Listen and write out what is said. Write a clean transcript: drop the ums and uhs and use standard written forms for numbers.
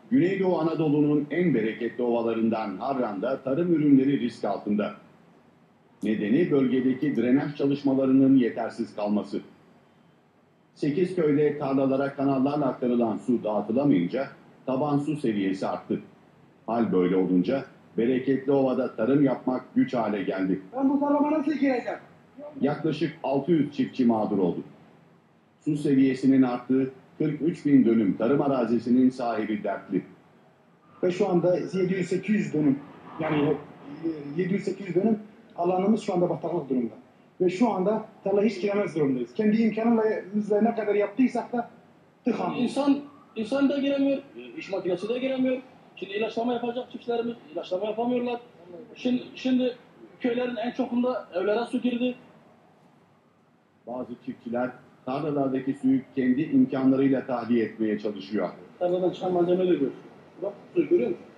Güneydoğu Anadolu'nun en bereketli ovalarından Harran'da tarım ürünleri risk altında. Nedeni bölgedeki drenaj çalışmalarının yetersiz kalması. 8 köyde tarlalara kanallarla aktarılan su dağıtılamayınca taban su seviyesi arttı. Hal böyle olunca bereketli ovada tarım yapmak güç hale geldi. Ben bu tarafa nasıl gireceğim? Yaklaşık 600 çiftçi mağdur oldu. Su seviyesinin arttığı 43 bin dönüm tarım arazisinin sahibi dertli. Ve şu anda 700-800 dönüm, yani 700-800 dönüm alanımız şu anda bataklık durumda. Ve şu anda tarla hiç giremez durumdayız. Kendi imkanımızla ne kadar yaptıysak da tıkanmış. İnsan da giremiyor, iş makinesi de giremiyor. Şimdi ilaçlama yapacak çiftçilerimiz ilaçlama yapamıyorlar. Şimdi köylerin en çokunda evlere su girdi. Bazı çiftçiler tarlalardaki suyu kendi imkanlarıyla tahliye etmeye çalışıyor. Tarladan çıkan malzemeleri görüyorsun. Bak suyu görüyor musun?